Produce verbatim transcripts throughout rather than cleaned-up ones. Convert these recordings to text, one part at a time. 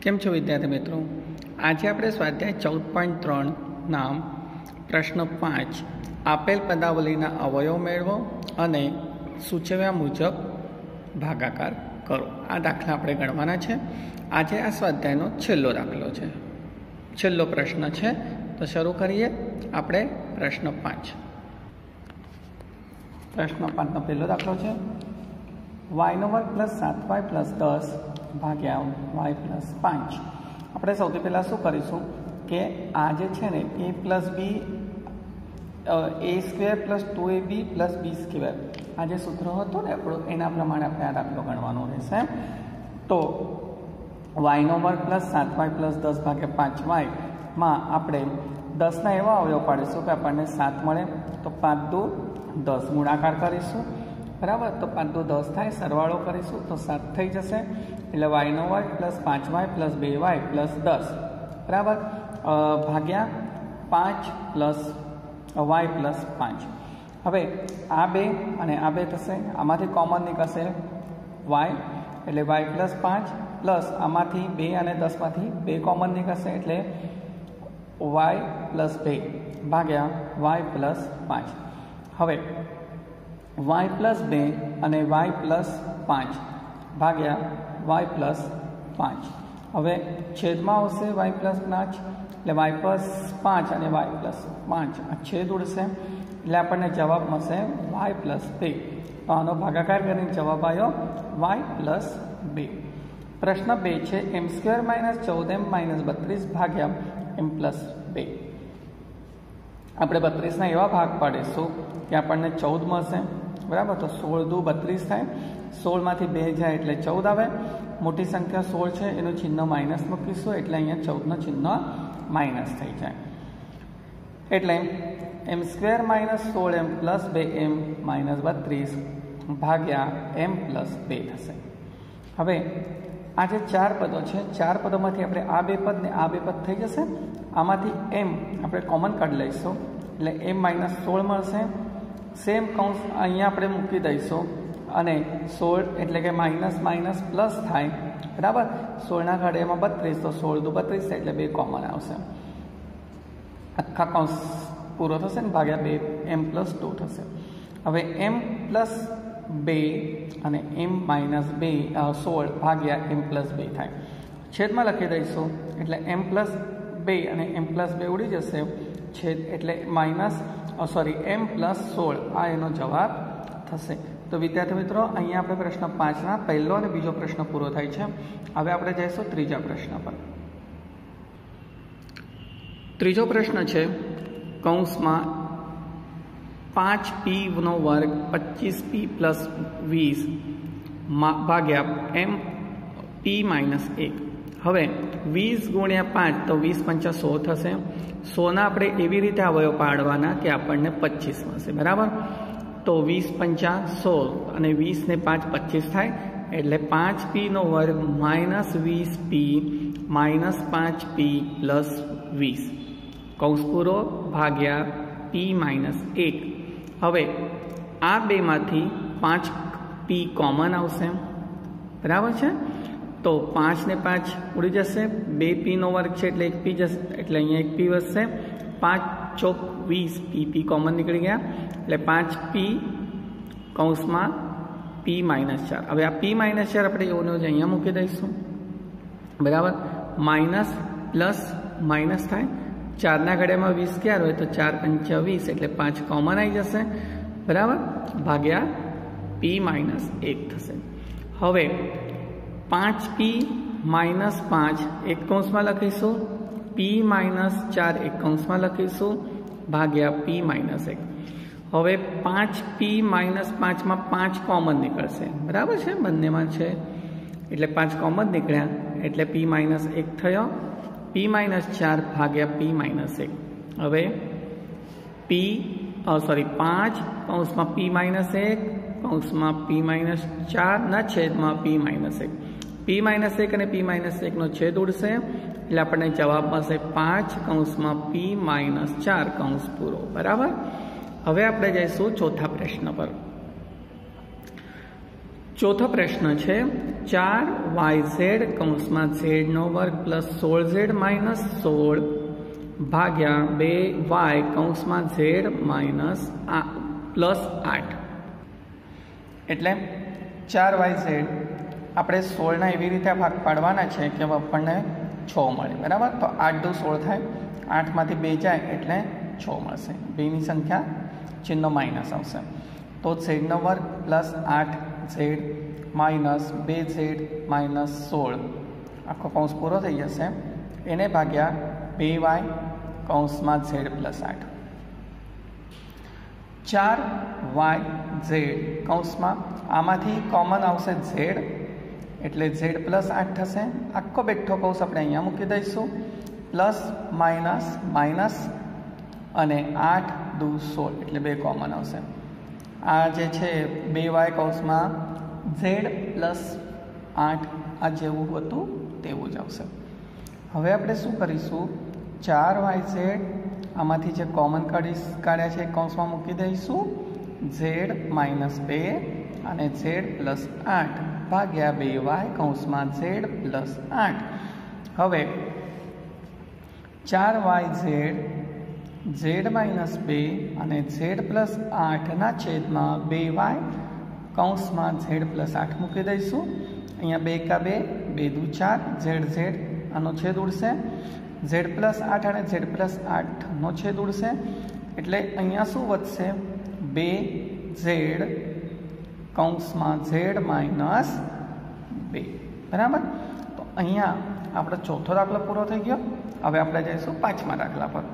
केम छो विद्यार्थी मित्रों, आज આપણે સ્વાધ્યાય ચૌદ પોઈન્ટ ત્રણ ના પ્રશ્ન પાંચ આપેલ પદાવલીના અવયવ મેળવો અને સૂચવ્યા મુજબ ભાગાકાર કરો આ દાખલા આપણે ગણવાના છે। આજે આ સ્વાધ્યાયનો છેલ્લો દાખલો છે, છેલ્લો પ્રશ્ન છે। તો શરૂ કરીએ આપણે પ્રશ્ન પાંચ। પ્રશ્ન પાંચનો પહેલો દાખલો છે વાયનો વર્ગ પ્લસ સાત વાય પ્લસ દસ ભાગ્યા વાય પ્લસ પાંચ। આપણે સૌથી પહેલાં શું કરીશું કે આ જે છે ને A plus B A square plus two A B plus B square આ જે સૂત્ર હતું ને આપણું એના પ્રમાણે આપણે આ દાખલો ગણવાનો રહેશે। તો વાયનો વર્ગ પ્લસ સાત વાય પ્લસ દસ ભાગ્યા પાંચ વાયમાં આપણે દસના એવા અવયવ પાડીશું કે આપણને સાત મળે, તો પાંચ દુ દસ ગુણાકાર કરીશું, બરાબર। તો પાંચ દુ દસ થાય, સરવાળો કરીશું તો સાત થઈ જશે, એટલે વાયનો વર્ગ પ્લસ પાંચ વાય પ્લસ બે વાય પ્લસ દસ બરાબર ભાગ્યા પાંચ પ્લસ વાય પ્લસ પાંચ। હવે આ બે અને આ બે થશે, આમાંથી કોમન નીકળશે વાય એટલે વાય પ્લસ પાંચ પ્લસ આમાંથી બે અને દસમાંથી બે કોમન નીકળશે એટલે વાય પ્લસ બે ભાગ્યા વાય પ્લસ પાંચ। હવે વાય પ્લસ બે અને વાય પ્લસ પાંચ ભાગ્યા વાય પ્લસ પાંચ। હવે છેદમાં આવશે વાય પ્લસ પાંચ એટલે વાય પ્લસ પાંચ અને વાય પ્લસ પાંચ આ છેદ ઉડશે એટલે આપણને જવાબ મળશે વાય પ્લસ બે। તો આનો ભાગાકાર કરીને જવાબ આવ્યો વાય પ્લસ બે। પ્રશ્ન બે છે એમ સ્ક્વેર માઇનસ ચૌદ એમ માઇનસ બત્રીસ ભાગ્યા એમ પ્લસ બે। આપણે બત્રીસના એવા ભાગ પાડીશું કે આપણને ચૌદ મળશે, બરાબર। તો સોળ દુ બત્રીસ થાય, સોળમાંથી બે જાય એટલે ચૌદ આવે, મોટી સંખ્યા સોળ છે એનું ચિહ્ન માઇનસ મૂકીશું એટલે અહીંયા ચૌદનું ચિહ્ન માઇનસ થઈ જાય, એટલે એમ સ્ક્વેર માઇનસ સોળ એમ પ્લસ બે એમ માઇનસ બત્રીસ ભાગ્યા એમ પ્લસ બે થશે। હવે આ જે ચાર પદો છે, ચાર પદોમાંથી આપણે આ બે પદ ને આ બે પદ થઈ જશે, આમાંથી એમ આપણે કોમન કાઢી લઈશું એટલે એમ માઇનસ સોળ મળશે। સેમ કૌંસ અહીંયા આપણે મૂકી દઈશું અને સોળ એટલે કે માઇનસ માઇનસ પ્લસ થાય, બરાબર। સોળના ઘડિયામાં બત્રીસ તો સોળ દુ બત્રીસ થાય એટલે બે કોમન આવશે, આખા કૌંસ પૂરો થશે ને ભાગ્યા બે એમ પ્લસ ટુ થશે। હવે એમ પ્લસ બે અને એમ માઇનસ બે સોળ ભાગ્યા એમ પ્લસ બે થાય, છેદમાં લખી દઈશું એટલે એમ પ્લસ બે અને એમ પ્લસ બે ઉડી જશે, છેદ એટલે માઇનસ સોરી એમ પ્લસ સોળ આ એનો જવાબ થશે। તો વિદ્યાર્થી મિત્રો અહીંયા આપણે પ્રશ્ન પાંચના પહેલો અને બીજો પ્રશ્ન પૂરો થાય છે। હવે આપણે જઈશું ત્રીજા પ્રશ્ન પર। ત્રીજો પ્રશ્ન છે કૌંસમાં પાંચ પી નો વર્ગ પચીસ પી પ્લસ વીસ ભાગ્યા એમ પી માઇનસ એક। હવે વીસ ગુણ્યા પાંચ તો વીસ પંચા સો થશે, સોના આપણે એવી રીતે અવયવ પાડવાના કે આપણને પચીસ મળશે, બરાબર। તો વીસ પંચા સો અને વીસ ને પાંચ પચીસ થાય એટલે પાંચ પી નો વર્ગ માઇનસ વીસ પી માઇનસ પાંચ પી પ્લસ વીસ કૌંસ પૂરો ભાગ્યા પી માઇનસ એક। હવે આ બેમાંથી પાંચ પી કોમન આવશે, બરાબર છે। તો પાંચ ને પાંચ ઉડી જશે, બે પી નો વર્ગ છે એટલે એક પી જશે એટલે અહીંયા એક પી વધશે, પાંચ ચોક વીસ પી પી કોમન નીકળી ગયા એટલે પાંચ પી કૌંસમાં પી માઇનસ ચાર। હવે આ પી માઇનસ ચાર આપણે એવું જ અહીંયા મૂકી દઈશું, બરાબર। માઇનસ પ્લસ માઇનસ થાય, ચારના ઘડિયામાં વીસ ક્યારે હોય તો ચાર પંચા વીસ એટલે પાંચ કોમન આવી જશે, બરાબર ભાગ્યા પી માઇનસ એક થશે। હવે પાંચ પી માઇનસ પાંચ એક કૌંસમાં લખીશું, પી માઇનસ ચાર એક કૌંસમાં લખીશું ભાગ્યા પી માઇનસ એક। હવે પાંચ પી માઇનસ પાંચમાં પાંચ કોમન નીકળશે, બરાબર છે, બંનેમાં છે એટલે પાંચ કોમન નીકળ્યા એટલે પી માઇનસ એક થયો, પી માઇનસ ચાર ભાગ્યા પી માઇનસ એક। હવે પી સોરી પાંચ કૌંસમાં પી માઇનસ એક કૌંસમાં પી માઇનસ ચાર ના છેદમાં પી માઇનસ એક, પી માઇનસ એક અને પી માઇનસ એકનો છેદ ઉડશે એટલે આપણને જવાબ મળશે પાંચ કૌંસમાં પી માઇનસ ચાર કૌંસ પૂરો, બરાબર। હવે આપણે જઈશું ચોથા પ્રશ્ન પર। ચોથો પ્રશ્ન છે ચાર વાય ઝેડ કૌંસમાં ઝેડનો વર્ગ પ્લસ સોળ ઝેડ માઇનસ સોળ ભાગ્યા બે વાય કૌંસમાં ઝેડ માઇનસ પ્લસ આઠ. એટલે ચાર વાય ઝેડ આપણે સોળના એવી રીતે ભાગ પાડવાના છે કે આપણને છ મળે, બરાબર. તો આઠ દુ સોળ થાય, આઠમાંથી બે જાય એટલે છ મળશે. બેની સંખ્યા ચિહ્ન માઇનસ આવશે. તો ઝેડનો વર્ગ પ્લસ આઠ ઝેડ માઇનસ બે ઝેડ માઇનસ સોળ આખો કૌંસ પૂરો થઈ જશે. એને ભાગ્યા બે વાય કૌંસમાં ઝેડ પ્લસ આઠ. ચાર વાય ઝેડ કૌંસમાં આમાંથી કોમન આવશે ઝેડ એટલે ઝેડ પ્લસ આઠ થશે. આખો બેઠો કૌંસ આપણે અહીંયા મૂકી દઈશું. પ્લસ માઇનસ માઇનસ અને આઠ દુ સોળ એટલે બે કોમન આવશે. આ જે છે બે વાય કૌંસમાં ઝેડ પ્લસ આઠ આ જેવું હતું તેવું જ આવશે. હવે આપણે શું કરીશું, ચાર વાય ઝેડ આમાંથી જે કોમન કાઢી કાઢ્યા છે કૌંસમાં મૂકી દઈશું. ઝેડ માઇનસ બે અને ઝેડ પ્લસ આઠ ભાગ્યા બે વાય કૌંસમાં ઝેડ પ્લસ આઠ. હવે ચાર વાય ઝેડ ઝેડ માઇનસ બે અને ઝેડ પ્લસ આઠના છેદમાં બે વાય કૌંસમાં ઝેડ પ્લસ આઠ મૂકી દઈશું. અહીંયા બે કા બે, બે દુ ચાર, ઝેડ ઝેડ આનો છેદ ઉડશે. ઝેડ પ્લસ આઠ અને ઝેડ પ્લસ આઠનો છેદ ઉડશે એટલે અહીંયા શું વધશે, બે ઝેડ કૌંસમાં ઝેડ માઇનસ બે, બરાબર. તો અહીંયા આપણો ચોથો દાખલો પૂરો થઈ ગયો. હવે આપણે જઈશું પાંચમા દાખલા પર.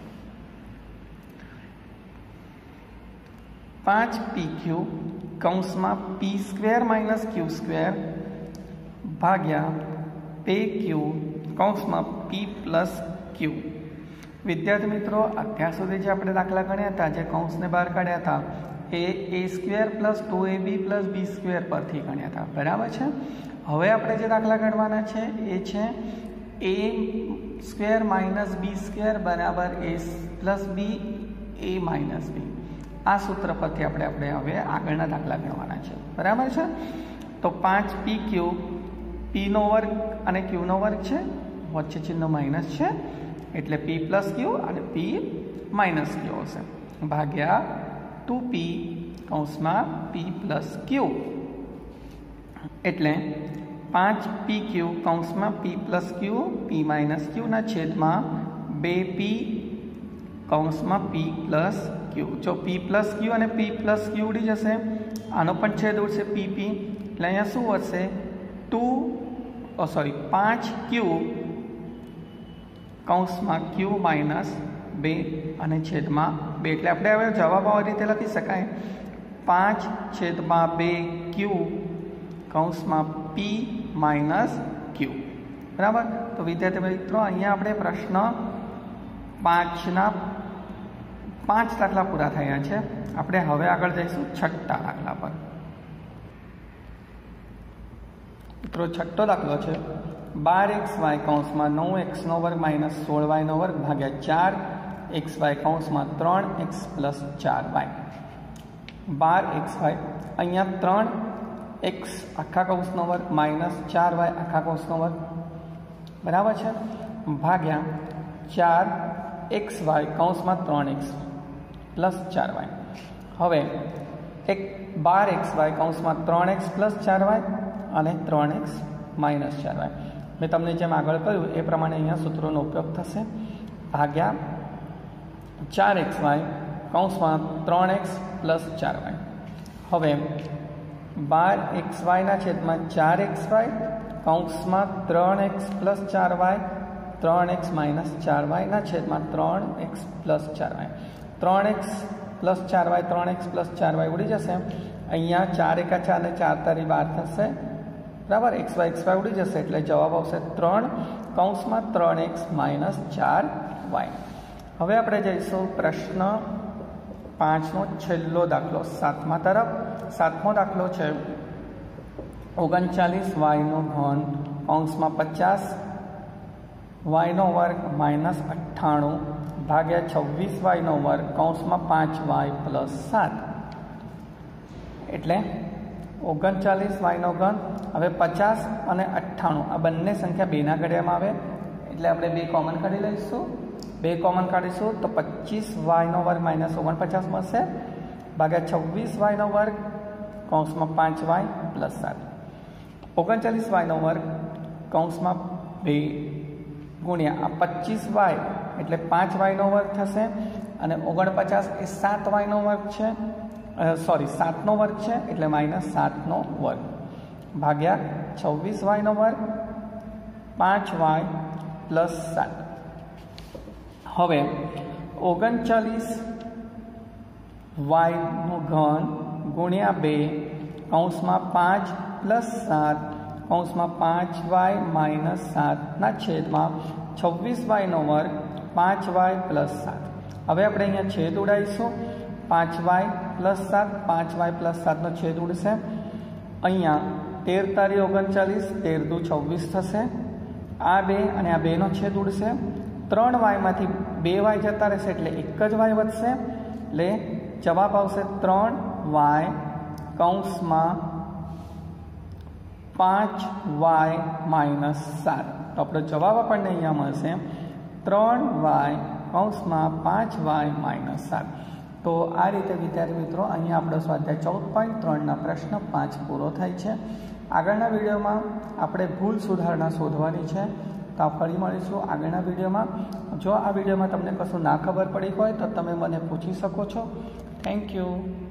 પાંચ પી ક્યુ કૌંસમાં P square minus Q square ભાગ્યા પે ક્યુ કૌંસમાં પી પ્લસ ક્યુ. વિદ્યાર્થી મિત્રો, અત્યાર સુધી જે આપણે દાખલા ગણ્યા હતા, જે કૌંસને બહાર કાઢ્યા હતા, એ A square plus two A B plus B square પરથી ગણ્યા હતા, બરાબર છે. હવે આપણે જે દાખલા ગણવાના છે એ છે A square minus B square બરાબર A plus B A minus બી. આ સૂત્ર પરથી આપણે આપણે હવે આગળના દાખલા ગણવાના છે, બરાબર છે. તો પાંચ પી ક્યુ, પીનો વર્ગ અને ક્યુનો વર્ગ છે, વચ્ચે ચિહ્ન માઇનસ છે એટલે પી પ્લસ ક્યુ અને પી માઇનસ ક્યુ હશે ભાગ્યા ટુ પી કૌંસમાં પી પ્લસ ક્યુ. એટલે પાંચ પી ક્યુ કૌંસમાં પી પ્લસ ક્યુ પી માઇનસ ક્યુના છેદમાં બે પી કૌંસમાં પી પ્લસ ક્યુ. જો પી પ્લસ ક્યુ અને પી પ્લસ ક્યુ ઉડી જશે, આનો પણ છેદ ઉડશે પી પી એટલે અહીંયા શું વધશે, ટુ ઓ સોરી પાંચ ક્યુ કૌંસમાં ક્યુ માઇનસ બે અને છેદમાં બે. એટલે આપણે હવે જવાબ આવી રીતે લખી શકાય, પાંચ છેદમાં બે ક્યુ કૌંસમાં પી માઇનસ ક્યુ, બરાબર. તો વિદ્યાર્થી મિત્રો, અહીંયા આપણે પ્રશ્ન પાંચના પાંચ દાખલા પૂરા થયા છે. આપણે હવે આગળ જઈશું છઠ્ઠા દાખલા પર. મિત્રો, છઠ્ઠો દાખલો છે બાર એક્સ વાય કૌંસમાં નવ એક્સનો વર્ગ માઇનસ સોળ વાયનો વર્ગ ભાગ્યા ચાર એક્સ વાય કૌંસમાં ત્રણ એક્સ પ્લસ ચાર વાય. બાર એક્સ વાય, અહીંયા ત્રણ એક્સ આખા કૌંસનો વર્ગ માઇનસ ચાર વાય આખા કૌંસનો વર્ગ, બરાબર છે, ભાગ્યા ચાર એક્સ વાય કૌંસમાં ત્રણ એક્સ પ્લસ ચાર વાય. હવે એક બાર એક્સ વાય કૌંસમાં ત્રણ એક્સ પ્લસ ચાર વાય અને ત્રણ એક્સ માઇનસ ચાર વાય. મેં તમને જેમ આગળ કહ્યું એ પ્રમાણે અહીંયા સૂત્રોનો ઉપયોગ થશે. ભાગ્યા ચાર એક્સ વાય કૌંસમાં ત્રણ એક્સ પ્લસ ચાર વાય. હવે બાર એક્સ વાયના છેદમાં ચાર એક્સ વાય કૌંસમાં ત્રણ એક્સ પ્લસ ચાર વાય ત્રણ એક્સ માઇનસ ચાર વાયના છેદમાં ત્રણ એક્સ પ્લસ ચાર વાય. ત્રણ એક્સ પ્લસ ચાર વાય ત્રણ એક્સ પ્લસ ચાર વાય ઉડી જશે. અહીંયા ચાર એકા ચાર ને ચાર તારી બાર થશે, બરાબર. એક્સ વાય એક્સ વાય ઉડી જશે એટલે જવાબ આવશે ત્રણ કૌંસમાં ત્રણ એક્સ માઇનસ ચાર વાય. હવે આપણે જઈશું પ્રશ્ન પાંચનો છેલ્લો દાખલો સાતમા તરફ. સાતમો દાખલો છે ઓગણચાલીસ વાયનો ઘન કૌંસમાં પચાસ વાયનો વર્ગ માઇનસ અઠ્ઠાણું ભાગ્યા છવ્વીસ વાયનો વર્ગ કૌંસમાં પાંચ વાય પ્લસ સાત. એટલે ઓગણચાલીસ વાયનો ઘન. હવે પચાસ અને અઠ્ઠાણું આ બંને સંખ્યા બેના ઘડિયામાં આવે એટલે આપણે બે કોમન કાઢી લઈશું. બે કોમન કાઢીશું તો પચીસ વાયનો વર્ગ માઇનસ ઓગણપચાસ મળશે ભાગ્યા છવ્વીસ વાયનો વર્ગ કૌંસમાં પાંચ વાય પ્લસ સાત. ઓગણચાલીસ વાયનો વર્ગ કૌંસમાં બે ગુણ્યા આ પચીસ વાય એટલે પાંચ વાયનો વર્ગ થશે અને ઓગણપચાસ એ સાત વાયનો વર્ગ છે, સોરી સાતનો વર્ગ છે એટલે માઇનસ સાતનો વર્ગ ભાગ્યા છવ્વીસ વાયનો વર્ગ પાંચ વાય પ્લસ સાત. હવે ઓગણચાલીસ વાયનો ઘન ગુણ્યા બે કૌંસમાં પાંચ પ્લસ સાત કૌંસમાં પાંચ વાય માઇનસ સાતના છેદમાં છવ્વીસ વાયનો વર્ગ પાંચ વાય પ્લસ સાત. હવે આપણે અહીંયા છેદ ઉડાવીશું. પાંચ વાય પ્લસ સાત પાંચ વાય પ્લસ સાતનો છેદ ઉડશે. અહીંયા તેર તારી ઓગણચાલીસ તેર દુ છવ્વીસ થશે. આ બે અને આ બેનો છેદ ઉડશે. ત્રણ વાયમાંથી બે વાય જતા રહેશે એટલે એક જ વાય વધશે એટલે જવાબ આવશે ત્રણ વાય કૌંસમાં પાંચ વાય માઇનસ સાત. તો આપણો જવાબ આપણને અહીંયા મળશે ત્રણ વાય કૌંસમાં પાંચ વાય માઇનસ સાત. તો આ રીતે વિદ્યાર્થી મિત્રો અહીંયા આપણો સ્વાધ્યાય ચૌદ પોઈન્ટ ત્રણના પ્રશ્ન પાંચ પૂરો થાય છે. આગળના વિડીયોમાં આપણે ભૂલ સુધારણા શોધવાની છે. તો ફરી મળીશું આગળના વિડીયોમાં. જો આ વિડીયોમાં તમને કશું ના ખબર પડી હોય તો તમે મને પૂછી શકો છો. Thank you.